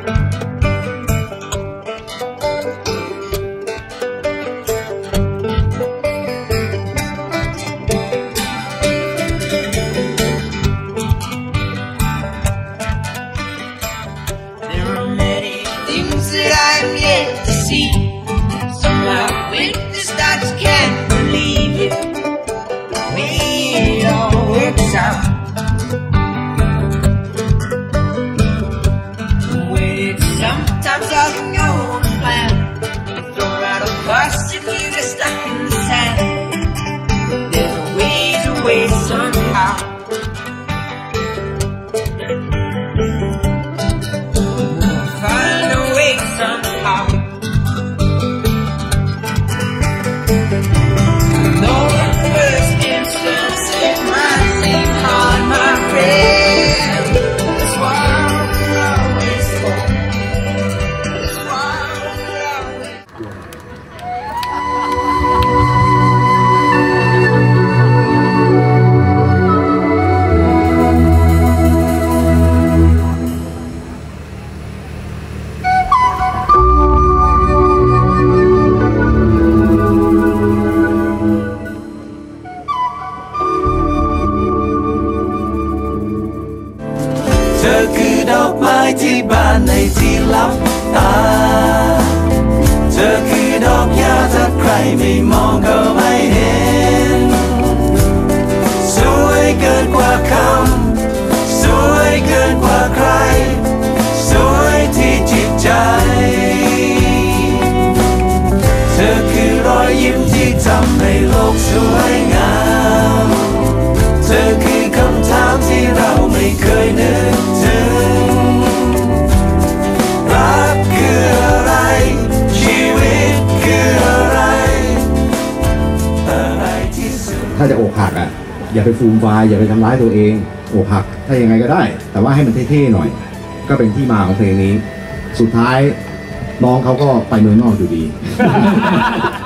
เธอคือดอกไม้ที่บานในที่ลับตาเธอคือดอกหญ้าถ้าใครไม่มองก็ไม่เห็นสวยเกินกว่าคำสวยเกินกว่าใครสวยที่จิตใจเธอคือรอยยิ้มที่ทำให้โลกสวยงามเธอคือคำถามที่เราไม่เคยนึกถึงรักคืออะไรชีวิตคืออะไรอะไรที่สุดถ้าจะอกหักอ่ะอย่าไปฟูมฟายอย่าไปทำร้ายตัวเองอกหักถ้ายังไงก็ได้แต่ว่าให้มันเท่ๆหน่อยก็เป็นที่มาของเพลงนี้สุดท้ายน้องเขาก็ไปเมืองนอกอยู่ดี